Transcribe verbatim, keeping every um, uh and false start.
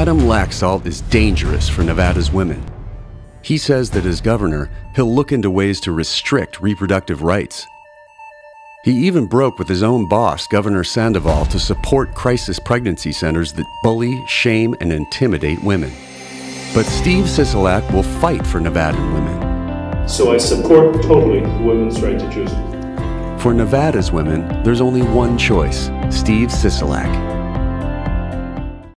Adam Laxalt is dangerous for Nevada's women. He says that as governor, he'll look into ways to restrict reproductive rights. He even broke with his own boss, Governor Sandoval, to support crisis pregnancy centers that bully, shame, and intimidate women. But Steve Sisolak will fight for Nevadan women. So I support totally the women's right to choose. For Nevada's women, there's only one choice: Steve Sisolak.